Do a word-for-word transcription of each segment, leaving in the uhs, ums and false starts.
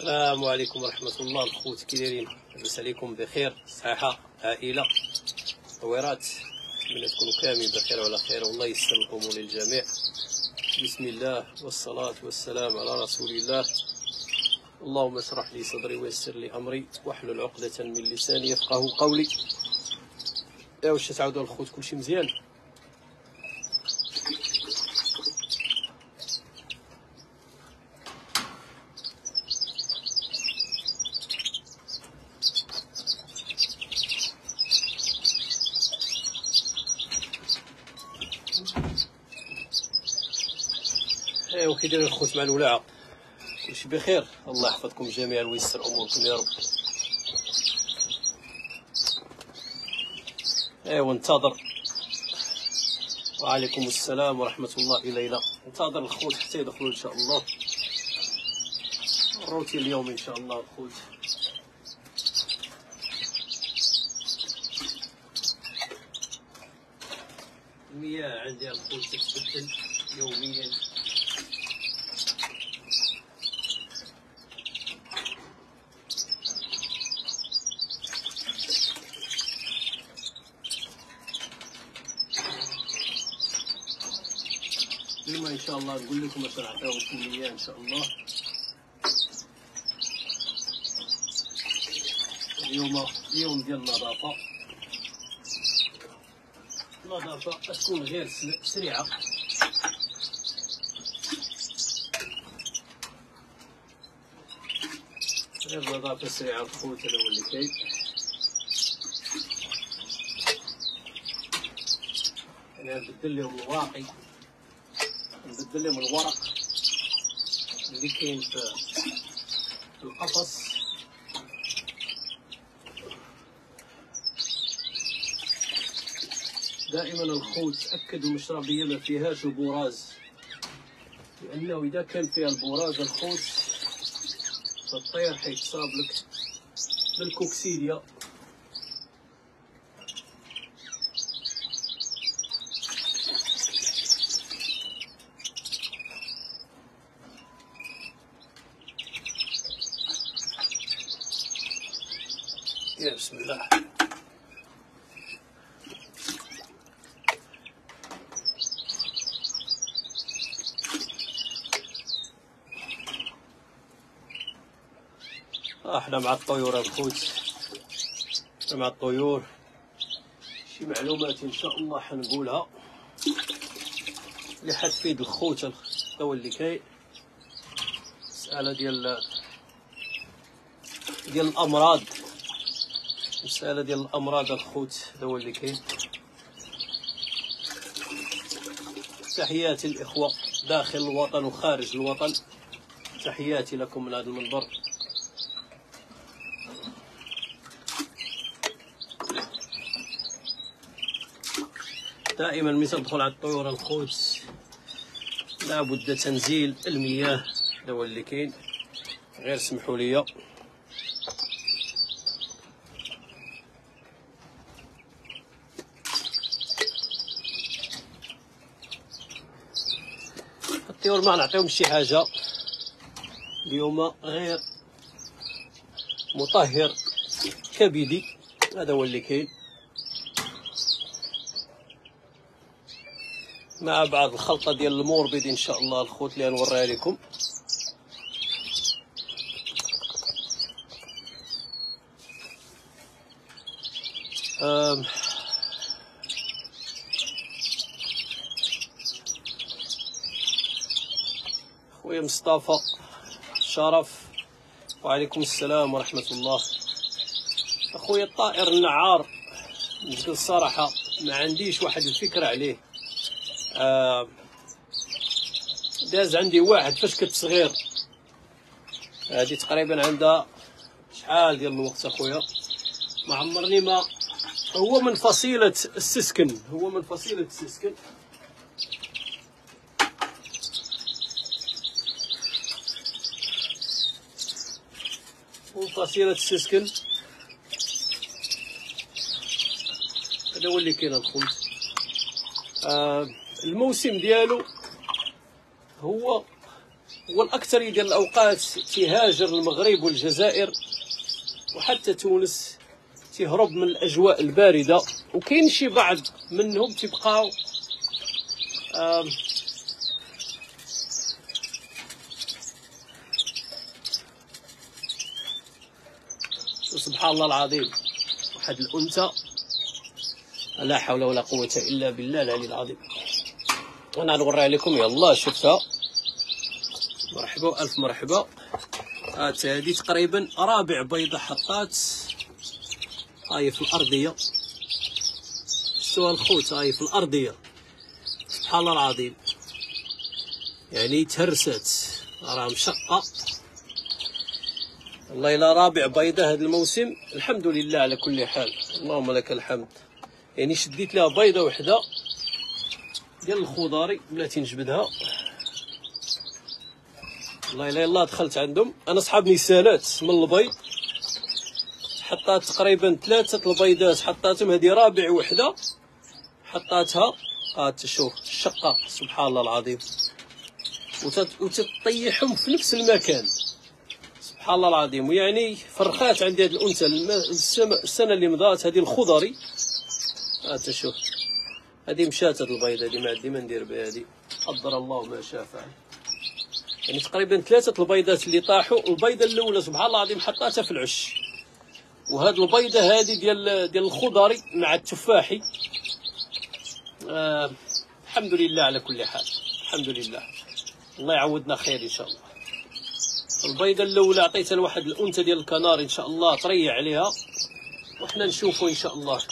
السلام عليكم ورحمة الله. الخوت كي دايرين؟ لاباس عليكم؟ بخير؟ صحة؟ عائلة؟ تصويرات؟ نتمنى تكونوا كاملين بخير وعلى خير، والله ييسر الأمور للجميع. بسم الله والصلاة والسلام على رسول الله. اللهم اشرح لي صدري ويسر لي أمري واحلل عقدة من لساني يفقه قولي. يا واش تعاودوا الخوت كلشي مزيان؟ ايوا كي دايرين الخوت مع الولاعه؟ كلشي بخير؟ الله يحفظكم جميعا ويسر اموركم يا رب. ايوا انتظر. وعليكم السلام ورحمه الله. ليلى انتظر الخوت حتى يدخلوا ان شاء الله. الروتين اليوم ان شاء الله الخوت. المياه عندي الخوت تتبدل يوميا. اليوم ان شاء الله نقول لكم باش نعطيوكم كميه ان شاء الله. اليوم اليوم ديال النظافه. النظافه تكون غير سريعه. غير نظافه سريعه الخوت، هذا هو اللي كاين. انا نبدل لهم الواقي، نبدل لهم الورق اللي كاين في القفص. دائما الخوت تاكدوا المشربيه ما فيهاش البراز، لانه اذا كان فيها البراز الخوت فالطير حيتصاب لك بالكوكسيديا. يا بسم الله. احنا مع الطيور الخوت، احنا مع الطيور. شي معلومات ان شاء الله حنقولها اللي حتفيد الخوت. هذا هو اللي كاين. مسألة ديال ديال الامراض، مسألة ديال الامراض الخوت، هذا هو اللي كاين. تحياتي الاخوة داخل الوطن وخارج الوطن، تحياتي لكم من هذا المنبر. دائما ملي تدخل على الطيور الخوت لابد تنزيل المياه، هذا هو اللي كاين. غير سمحوا لي. الطيور ما نعطيهم شي حاجه اليوم غير مطهر كبدي، هذا هو اللي كاين، مع بعض الخلطه ديال الموربيد ان شاء الله الخوت اللي غنوريها لكم. أم خويا مصطفى شرف، وعليكم السلام ورحمه الله. اخويا الطائر النعار بكل صراحه ما عنديش واحد الفكره عليه. آه داز عندي واحد فاش كنت صغير، هادي تقريبا عندها شحال ديال الوقت اخويا، ما عمرني ما. هو من فصيلة السسكن، هو من فصيلة السسكن. من فصيلة السسكن، هذا هو اللي كاين الخوت. آه الموسم ديالو هو هو الأكثر ديال الأوقات تيهاجر المغرب والجزائر وحتى تونس، تيهرب من الأجواء الباردة، وكاين شي بعض منهم تيبقاو سبحان الله العظيم. واحد الأنثى لا حول ولا قوة إلا بالله العلي العظيم. أنا نوريها لكم، يلا شفتها، مرحبا ألف مرحبا. هات هادي تقريبا رابع بيضة حطات، هاي في الأرضية، شفتوها الخوت، هاي في الأرضية، سبحان الله العظيم. يعني تهرست، راه مشقة والله. إلا رابع بيضة هذا الموسم، الحمد لله على كل حال، اللهم لك الحمد. يعني شديت لها بيضة وحدة ديال الخضاري بلاتي نجبدها، والله الا يلاه دخلت عندهم. انا صحاب نسالات من البيض، حطات تقريبا ثلاثه البيضات حطاتهم، هذه رابع وحده حطاتها. هات شوف الشقه، سبحان الله العظيم، وتطيحهم في نفس المكان، سبحان الله العظيم. ويعني فرخات عندي هذه الانثى السنه اللي مضات، هذه الخضري. هات شوف هذه مشات، هذه البيضه هذه ما عندي ما ندير بها، هذه قدر الله ما شاء فعل. يعني تقريبا ثلاثة البيضات اللي طاحوا، البيضة الأولى سبحان الله العظيم حطاتها في العش، وهاد البيضة هذه ديال ديال الخضري مع التفاحي. آه الحمد لله على كل حال، الحمد لله، الله يعودنا خير إن شاء الله. البيضة الأولى عطيتها لواحد الأنثى ديال الكنار، إن شاء الله تريع عليها وحنا نشوفوا إن شاء الله.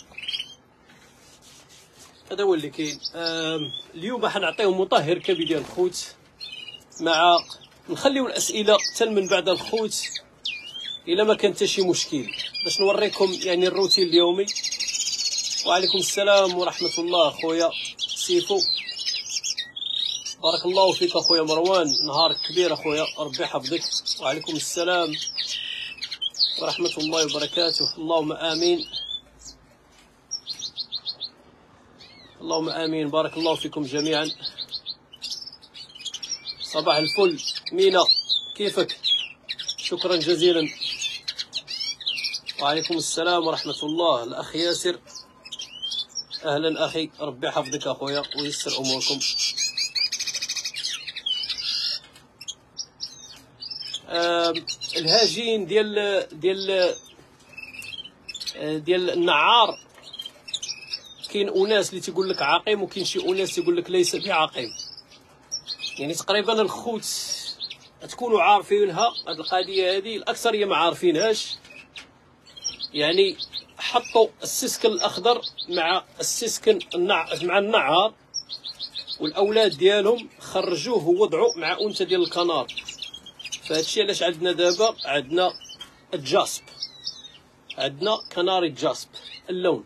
هذا هو اللي كاين. آه اليوم حنعطيهم مطهر كبدي الخوت، مع نخليو الاسئله حتى من بعد الخوت الا ما كان حتى شي مشكل، باش نوريكم يعني الروتين اليومي. وعليكم السلام ورحمه الله خويا سيفو، بارك الله فيك اخويا مروان، نهارك كبير اخويا، ربي يحفظك. وعليكم السلام ورحمه الله وبركاته، اللهم امين، اللهم امين، بارك الله فيكم جميعا. صباح الفل مينا، كيفك؟ شكرا جزيلا. وعليكم السلام ورحمة الله. الأخ ياسر، أهلا أخي، ربي يحفظك أخويا ويسر أموركم. آه الهاجين ديال ديال ديال النعار، كاين أناس اللي تيقول لك عقيم، وكاين شي أناس تيقول لك ليس بعقيم. يعني تقريبا الخوت تكونوا عارفينها، هاد القضيه هذه الاكثريه ما عارفينهاش. يعني حطوا السسكن الاخضر مع السسكن النع... مع النعار، والاولاد ديالهم خرجوه ووضعوا مع انثى ديال الكنار. فهادشي علاش عندنا دابا عندنا الجاسب، عندنا كناري جاسب اللون.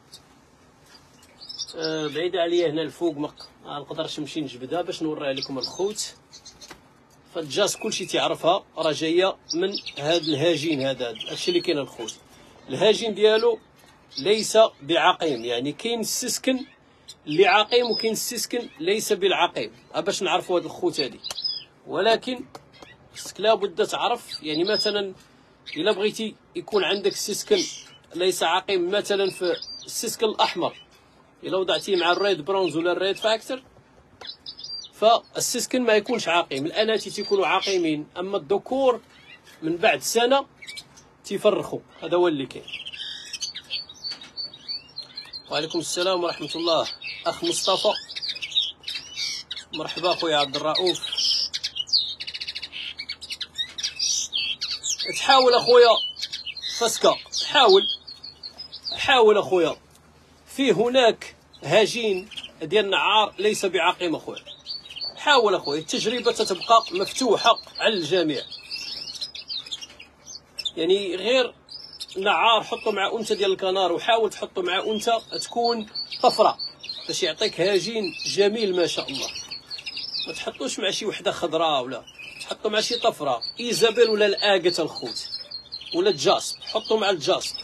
أه بعيده عليا هنا الفوق، ما نقدرش نمشي نجبدها باش نوريها لكم الخوت. فالجاس كلشي تعرفها، راه جايه من هذا الهاجين، هذا هادشي اللي كاين الخوت. الهاجين ديالو ليس بعقيم، يعني كاين السسكن اللي عقيم وكاين السسكن ليس بالعقيم، باش نعرفوا هاد الخوت هادي. ولكن خصك لابد تعرف، يعني مثلا الا بغيتي يكون عندك السسكن ليس عقيم، مثلا في السسكن الاحمر الا وضعتيه مع الريد برونز ولا الريد فاكتور، فالسسكن ما يكونش عقيم. الاناتي تيكونوا عقيمين، اما الذكور من بعد سنه تيفرخوا. هذا هو اللي كاين. وعليكم السلام ورحمه الله اخ مصطفى، مرحبا خويا عبد الرؤوف. تحاول اخويا فسكا، حاول حاول اخويا. في هناك هاجين ديال النعار ليس بعقيم اخويا، حاول اخويا، التجربه تتبقى مفتوحه على الجميع. يعني غير نعار حطوا مع انثى ديال الكنار، وحاول تحطوا مع انثى تكون طفره باش يعطيك هاجين جميل ما شاء الله. ما تحطوش مع شي وحده خضراء، ولا تحطوا مع شي طفره، ايزابيل ولا الاغاثا الخوت ولا الجاسب، حطوا مع الجاسب.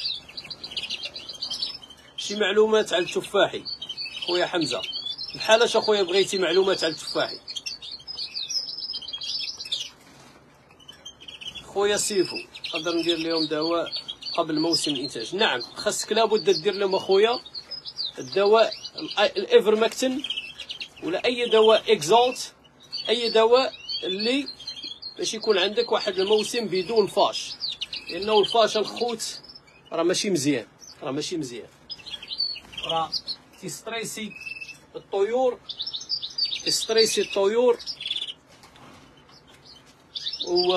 شي معلومات على التفاحي خويا حمزه، بحالاش اخويا بغيتي معلومات على التفاحي؟ اخويا سيفو نقدر ندير لهم دواء قبل موسم الانتاج؟ نعم، خاصك لابد دير لهم اخويا الدواء الايفرمكتين ولا اي دواء اكزالت، اي دواء اللي باش يكون عندك واحد الموسم بدون فاش، لانه الفاش الخوت راه ماشي مزيان، راه ماشي مزيان، راه تيستريسي الطيور، تيستريسي الطيور. و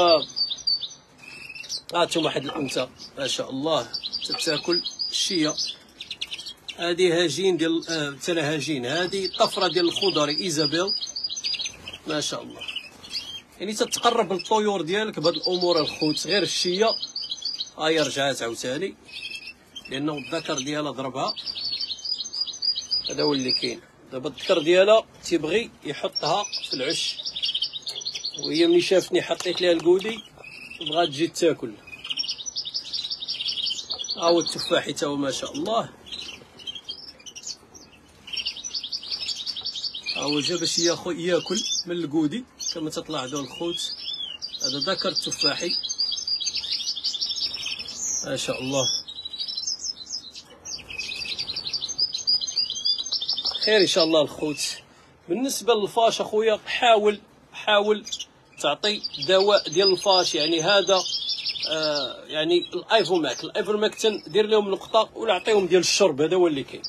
هاتهم واحد الانثى ما شاء الله تتاكل الشيه، هذه هاجين ديال آه ترى هاجين، هذه طفره ديال الخضري ايزابيل ما شاء الله. يعني تتقرب للطيور ديالك بهاد الامور الخوت، غير الشيه هاهي رجعات عاوتاني لانه الذكر ديالها ضربها. هذا هو اللي كاين دابا، الذكر ديالها تيبغي يحطها في العش، وهي ملي شافتني حطيت ليها الكودي بغات تجي تاكل. ها هو التفاحي تا هو ما شاء الله، ها هو جا باش ياخذ ياكل من الكودي كما تطلع هذا الخوت. هذا ذكر التفاحي ما شاء الله. خير ان شاء الله الخوت. بالنسبه للفاش اخويا حاول حاول تعطي دواء ديال الفاش، يعني هذا آه يعني الايفوماك الايفرمكتين دير لهم نقطه ولا عطيهم ديال الشرب، هذا هو اللي كاين.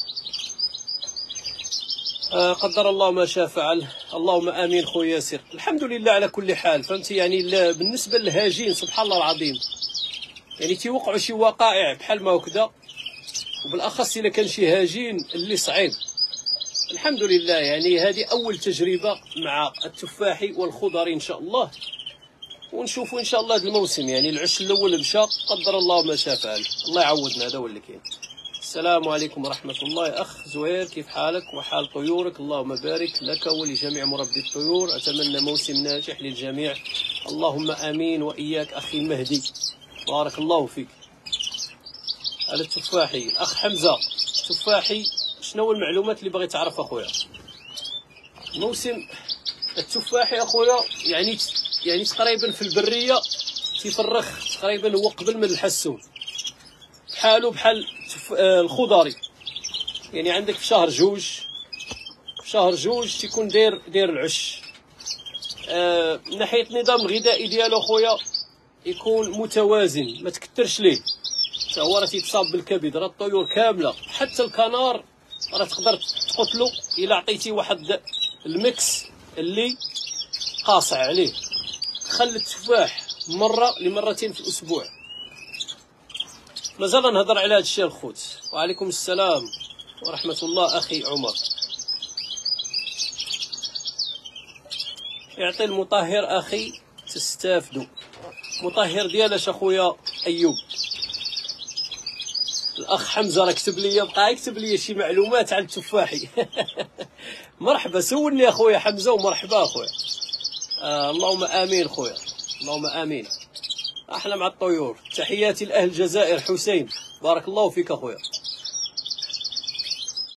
آه قدر الله ما شاء فعل، اللهم امين خويا ياسر. الحمد لله على كل حال، فهمتي يعني بالنسبه للهاجين سبحان الله العظيم، يعني تيوقعوا شي وقائع بحال ما هكذا، وبالاخص الا كان شي هاجين اللي صعيب. الحمد لله يعني هذه اول تجربه مع التفاحي والخضري ان شاء الله، ونشوفوا ان شاء الله هذا الموسم. يعني العش الاول مشى قدر الله ما شاء فعل، الله يعوضنا، هذا هو اللي كاين. السلام عليكم ورحمه الله. اخ زهير كيف حالك وحال طيورك؟ اللهم بارك لك ولجميع مربي الطيور، اتمنى موسم ناجح للجميع، اللهم امين واياك اخي المهدي، بارك الله فيك. على التفاحي الاخ حمزه، التفاحي شنو هو المعلومات اللي باغي تعرف اخويا؟ موسم التفاحي اخويا يعني يعني تقريبا في البريه تيفرخ تقريبا هو قبل من الحسون، بحالو بحال الخضري. يعني عندك في شهر جوج في شهر جوج تيكون داير داير العش. آه من ناحيه النظام الغذائي ديالو اخويا يكون متوازن، ما تكثرش ليه، حتى هو راه تيتصاب بالكبد. راه الطيور كامله حتى الكنار راه تقدر تقتلو الا عطيتي واحد الميكس اللي قاصع عليه. خلي التفاح مره لمرتين في الاسبوع. مازال نهضر على هذا الشيء الخوت. وعليكم السلام ورحمه الله اخي عمر. يعطي المطهر اخي تستافدوا. مطهر ديالاش اخويا ايوب؟ الاخ حمزه راه كتب لي، بقى يكتب لي شي معلومات على التفاحي. مرحبا، سولني اخويا حمزه ومرحبا اخويا. آه اللهم امين خويا، اللهم امين. احلى مع الطيور. تحياتي لاهل الجزائر. حسين بارك الله فيك اخويا.